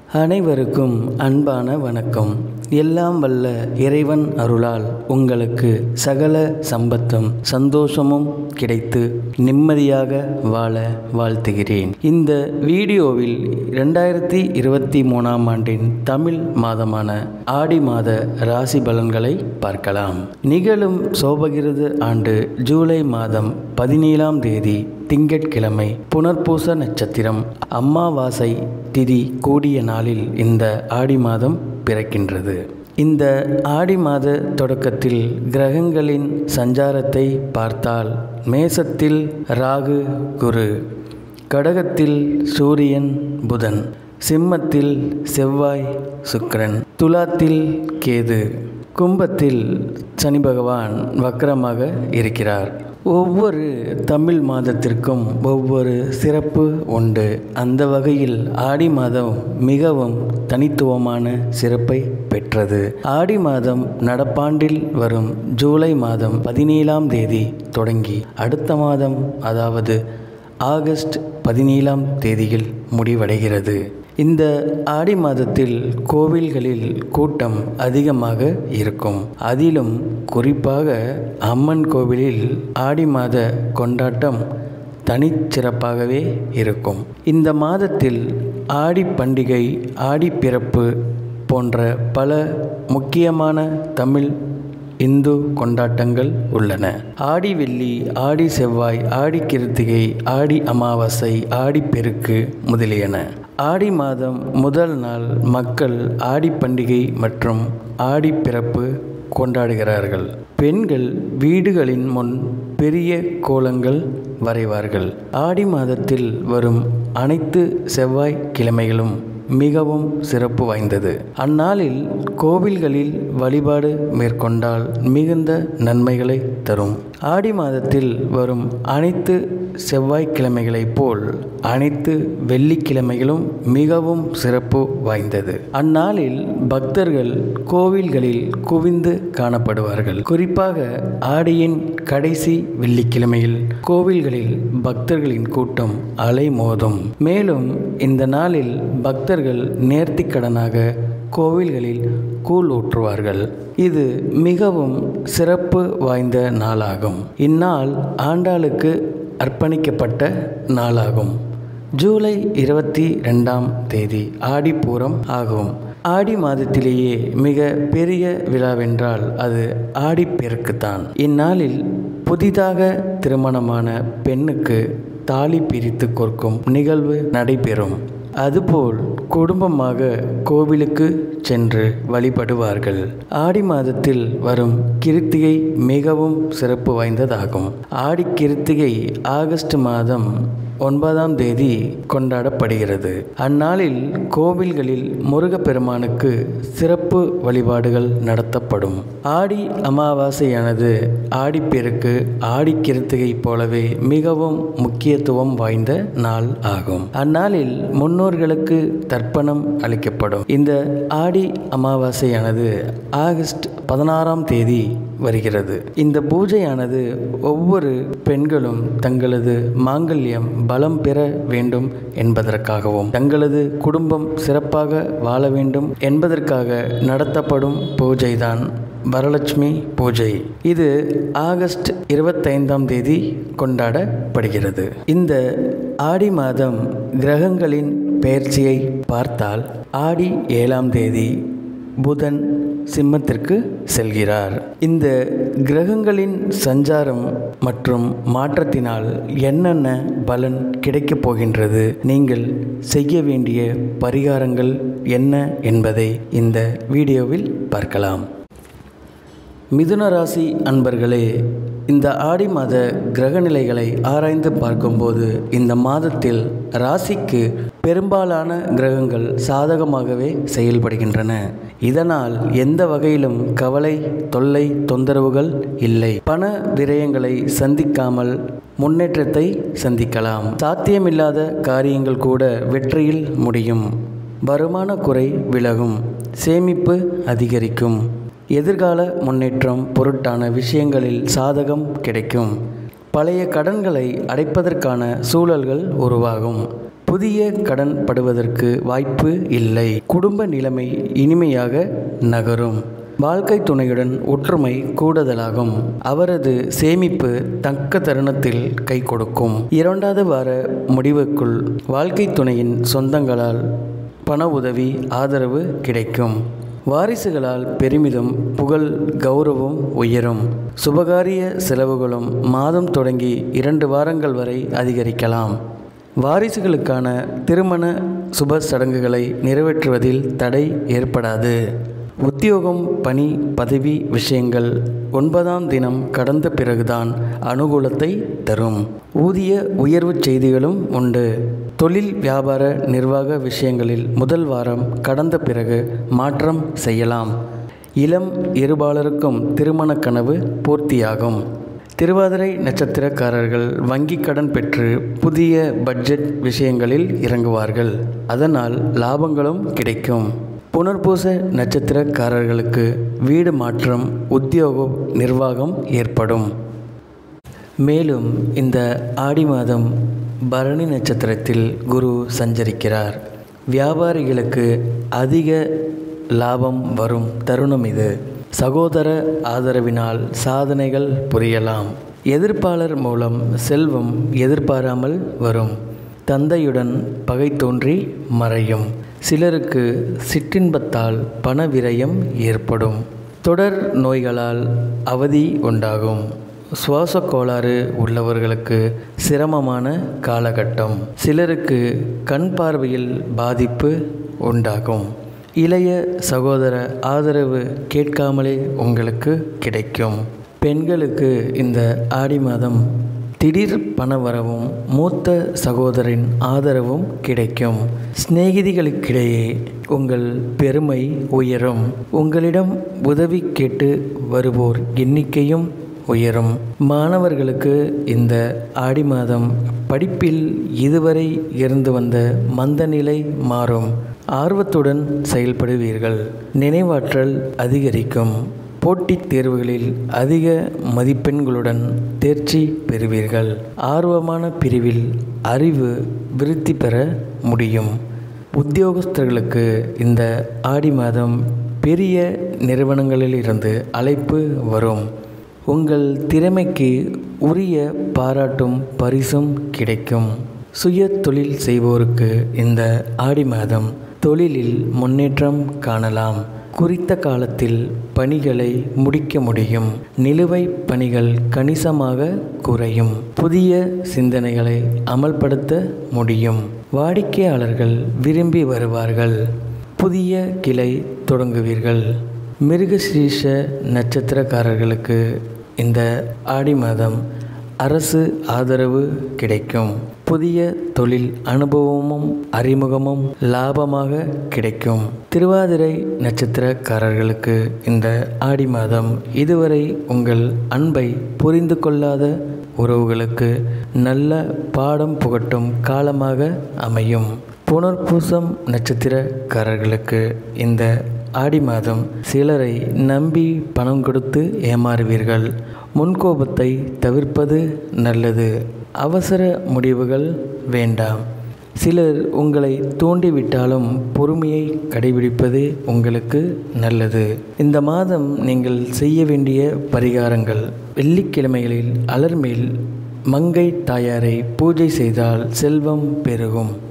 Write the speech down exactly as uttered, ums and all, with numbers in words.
அனைவருக்கும் அன்பான வணக்கம். எல்லாம் வல்ல இறைவன் அருளால் உங்களுக்கு சகல சம்பத்தும் சந்தோஷமும் கிடைத்து நிம்மதியாக வாழ வாழ்த்துகிறேன். இந்த வீடியோவில் இரண்டாயிரத்தி இருபத்தி மூணாம் ஆண்டின் தமிழ் மாதமான ஆடி மாத ராசி பலன்களை பார்க்கலாம். நிகழும் சோபகிருது ஆண்டு ஜூலை மாதம் பதினேழாம் தேதி திங்கட்கிழமை புனர்பூச நட்சத்திரம் அமாவாசை திதி கூடிய நாளில் இந்த ஆடி மாதம் பிறக்கின்றது. இந்த ஆடி மாத தொடக்கத்தில் கிரகங்களின் சஞ்சாரத்தை பார்த்தால் மேசத்தில் ராகு குரு, கடகத்தில் சூரியன் புதன், சிம்மத்தில் செவ்வாய் சுக்கிரன், துலாத்தில் கேது, கும்பத்தில் சனி பகவான் வக்ரமாக இருக்கிறார். ஒவ்வொரு தமிழ் மாதத்திற்கும் ஒவ்வொரு சிறப்பு உண்டு. அந்த வகையில் ஆடி மாதம் மிகவும் தனித்துவமான சிறப்பை பெற்றது. ஆடி மாதம் நடப்பாண்டில் வரும் ஜூலை மாதம் பதினேழாம் தேதி தொடங்கி அடுத்த மாதம் அதாவது ஆகஸ்ட் பதினேழாம் தேதியில் முடிவடைகிறது. இந்த ஆடி மாதத்தில் கோவில்களில் கூட்டம் அதிகமாக இருக்கும். அதிலும் குறிப்பாக அம்மன் கோவிலில் ஆடி மாத கொண்டாட்டம் தனிச்சிறப்பாகவே இருக்கும். இந்த மாதத்தில் ஆடி பண்டிகை, ஆடி பிறப்பு போன்ற பல முக்கியமான தமிழ் இந்து கொண்டாட்டங்கள் உள்ளன. ஆடி வெள்ளி, ஆடி செவ்வாய், ஆடி கிருத்திகை, ஆடி அமாவாசை, ஆடி பெருக்கு முதலியன. ஆடி மாதம் முதல் நாள் மக்கள் ஆடி பண்டிகை மற்றும் ஆடி பிறப்பு கொண்டாடுகிறார்கள். பெண்கள் வீடுகளின் முன் பெரிய கோலங்கள் வரைவார்கள். ஆடி மாதத்தில் வரும் அனைத்து செவ்வாய் கிழமைகளும் மிகவும் சிறப்பு வாய்ந்தது. அந்நாளில் கோவில்களில் வழிபாடு மேற்கொண்டால் மிகுந்த நன்மைகளை தரும். ஆடி மாதத்தில் வரும் அனைத்து செவ்வாய்க்கிழமைகளைப் போல் அனைத்து வெள்ளிக்கிழமைகளும் மிகவும் சிறப்பு வாய்ந்தது. அந்நாளில் பக்தர்கள் கோவில்களில் குவிந்து காணப்படுவார்கள். குறிப்பாக ஆடியின் கடைசி வெள்ளிக்கிழமையில் கோவில்களில் பக்தர்களின் கூட்டம் அலைமோதும். மேலும் இந்த நாளில் பக்தர்கள் நேர்த்திக்கடனாக கோவில்களில் கூழ் ஊற்றுவார்கள். இது மிகவும் சிறப்பு வாய்ந்த நாளாகும். இந்நாள் ஆண்டாளுக்கு அர்ப்பணிக்கப்பட்ட நாளாகும். ஜூலை இருபத்தி ரெண்டாம் தேதி ஆடிப்பூரம் ஆகும். ஆடி மாதத்திலேயே மிக பெரிய விழாவென்றால் அது ஆடிப்பெருக்குத்தான். இந்நாளில் புதிதாக திருமணமான பெண்ணுக்கு தாலி பிரித்து கோர்க்கும் நிகழ்வு நடைபெறும். அதுபோல் குடும்பமாக கோவிலுக்கு சென்று வழிபடுவார்கள். ஆடி மாதத்தில் வரும் கிருத்திகை மிகவும் சிறப்பு வாய்ந்ததாகும். ஆடி கிருத்திகை ஆகஸ்ட் மாதம் ஒன்பதாம் தேதி கொண்டாடப்படுகிறது. அந்நாளில் கோவில்களில் முருகப்பெருமானுக்கு சிறப்பு வழிபாடுகள் நடத்தப்படும். ஆடி அமாவாசையானது ஆடிப்பெருக்கு, ஆடி கிருத்திகை போலவே மிகவும் முக்கியத்துவம் வாய்ந்த நாள் ஆகும். அந்நாளில் முன்னோர்களுக்கு தர்ப்பணம் அளிக்கப்படும். இந்த ஆடி அமாவாசையானது ஆகஸ்ட் பதினாறாம் தேதி வருகிறது. இந்த பூஜையானது ஒவ்வொரு பெண்களும் தங்களது மாங்கல்யம் பலம் பெற வேண்டும் என்பதற்காகவும் தங்களது குடும்பம் சிறப்பாக வாழ வேண்டும் என்பதற்காக நடத்தப்படும் பூஜைதான் வரலட்சுமி பூஜை. இது ஆகஸ்ட் இருபத்தைந்தாம் தேதி கொண்டாடப்படுகிறது. இந்த ஆடி மாதம் கிரகங்களின் பெயர்ச்சியை பார்த்தால் ஆடி ஏழாம் தேதி புதன் சிம்மத்திற்கு செல்கிறார். இந்த கிரகங்களின் சஞ்சாரம் மற்றும் மாற்றத்தினால் என்னென்ன பலன் கிடைக்கப் போகின்றது, நீங்கள் செய்ய வேண்டிய பரிகாரங்கள் என்ன என்பதை இந்த வீடியோவில் பார்க்கலாம். மிதுன ராசி அன்பர்களே, இந்த ஆடி மாத கிரகநிலைகளை ஆராய்ந்து பார்க்கும்போது இந்த மாதத்தில் ராசிக்கு பெரும்பாலான கிரகங்கள் சாதகமாகவே செயல்படுகின்றன. இதனால் எந்த வகையிலும் கவலை, தொல்லை, தொந்தரவுகள் இல்லை. பண விரயங்களை சந்திக்காமல் முன்னேற்றத்தை சந்திக்கலாம். சாத்தியமில்லாத காரியங்கள் கூட வெற்றியில் முடியும். வருமான குறை விலகும். சேமிப்பு அதிகரிக்கும். எதிர்கால முன்னேற்றம் பொருட்டான விஷயங்களில் சாதகம் கிடைக்கும். பழைய கடன்களை அடைப்பதற்கான சூழல்கள் உருவாகும். புதிய கடன் படுவதற்கு வாய்ப்பு இல்லை. குடும்ப நிலைமை இனிமையாக நகரும். வாழ்க்கை துணையுடன் ஒற்றுமை கூடுதலாகும். அவரது சேமிப்பு தக்க தருணத்தில் கை கொடுக்கும். இரண்டாவது வார முடிவுக்குள் வாழ்க்கை துணையின் சொந்தங்களால் பண உதவி ஆதரவு கிடைக்கும். வாரிசுகளால் பெருமிதம் புகழ் கௌரவம் உயரும். சுபகாரிய செலவுகளும் மாதம் தொடங்கி இரண்டு வாரங்கள் வரை அதிகரிக்கலாம். வாரிசுகளுக்கான திருமண சுப சடங்குகளை நிறைவேற்றுவதில் தடை ஏற்படாது. உத்தியோகம் பணி பதவி விஷயங்கள் ஒன்பதாம் தினம் கடந்த பிறகுதான் அனுகூலத்தை தரும். ஊதிய உயர்வு செய்திகளும் உண்டு. தொழில் வியாபார நிர்வாக விஷயங்களில் முதல் வாரம் கடந்த பிறகு மாற்றம் செய்யலாம். இளம் இருபாலருக்கும் திருமண கனவு பூர்த்தியாகும். திருவாதிரை நட்சத்திரக்காரர்கள் வங்கி கடன் பெற்று புதிய பட்ஜெட் விஷயங்களில் இறங்குவார்கள். அதனால் லாபங்களும் கிடைக்கும். புனர்பூச நட்சத்திரக்காரர்களுக்கு வீடு மாற்றம் உத்தியோக நிர்வாகம் ஏற்படும். மேலும் இந்த ஆடி மாதம் பரணி நட்சத்திரத்தில் குரு சஞ்சரிக்கிறார். வியாபாரிகளுக்கு அதிக லாபம் வரும் தருணம் இது. சகோதர ஆதரவினால் சாதனைகள் புரியலாம். எதிர்ப்பாளர் மூலம் செல்வம் எதிர்பாராமல் வரும். தந்தையுடன் பகை தோன்றி மறையும். சிலருக்கு சிற்றின்பத்தால் பண விரயம் ஏற்படும். தொடர் நோய்களால் அவதி உண்டாகும். சுவாச கோளாறு உள்ளவர்களுக்கு சிரமமான காலகட்டம். சிலருக்கு கண் பார்வையில் பாதிப்பு உண்டாகும். இளைய சகோதர ஆதரவு கேட்காமலே உங்களுக்கு கிடைக்கும். பெண்களுக்கு இந்த ஆடி மாதம் திடீர் பணவரவும் மூத்த சகோதரின் ஆதரவும் கிடைக்கும். சிநேகிதிகளுக்கிடையே உங்கள் பெருமை உயரும். உங்களிடம் உதவி கேட்டு வருவோர் எண்ணிக்கையும் உயரும். மாணவர்களுக்கு இந்த ஆடி மாதம் படிப்பில் இதுவரை இருந்து வந்த மந்த நிலை மாறும். ஆர்வத்துடன் செயல்படுவீர்கள். நினைவாற்றல் அதிகரிக்கும். போட்டித் தேர்வுகளில் அதிக மதிப்பெண்களுடன் தேர்ச்சி பெறுவீர்கள். ஆர்வமான பிரிவில் அறிவு விருத்தி பெற முடியும். உத்தியோகஸ்தர்களுக்கு இந்த ஆடி மாதம் பெரிய நிறுவனங்களிலிருந்து அழைப்பு வரும். உங்கள் திறமைக்கு உரிய பாராட்டும் பரிசும் கிடைக்கும். சுய தொழில் செய்வோருக்கு இந்த ஆடி மாதம் தொழிலில் முன்னேற்றம் காணலாம். குறித்த காலத்தில் பணிகளை முடிக்க முடியும். நிலுவை பணிகள் கணிசமாக குறையும். புதிய சிந்தனைகளை அமல்படுத்த முடியும். வாடிக்கையாளர்கள் விரும்பி வருவார்கள். புதிய கிளை தொடங்குவீர்கள். மிருகசீரிஷ நட்சத்திரக்காரர்களுக்கு இந்த ஆடி மாதம் அரசு ஆதரவு கிடைக்கும். புதிய தொழில் அனுபவமும் அறிமுகமும் லாபமாக கிடைக்கும். திருவாதிரை நட்சத்திரக்காரர்களுக்கு இந்த ஆடி மாதம் இதுவரை உங்கள் அன்பை புரிந்து கொள்ளாத உறவுகளுக்கு நல்ல பாடம் புகட்டும் காலமாக அமையும். புனர்பூசம் நட்சத்திரக்காரர்களுக்கு இந்த ஆடி மாதம் சிலரை நம்பி பணம் கொடுத்து ஏமாறுவீர்கள். முன்கோபத்தை தவிர்ப்பது நல்லது. அவசர முடிவுகள் வேண்டாம். சிலர் உங்களை தூண்டிவிட்டாலும் பொறுமையை கடைபிடிப்பது உங்களுக்கு நல்லது. இந்த மாதம் நீங்கள் செய்ய வேண்டிய பரிகாரங்கள்: வெள்ளிக்கிழமைகளில் அலர்மேல் மங்கை தாயாரை பூஜை செய்தால் செல்வம் பெருகும்.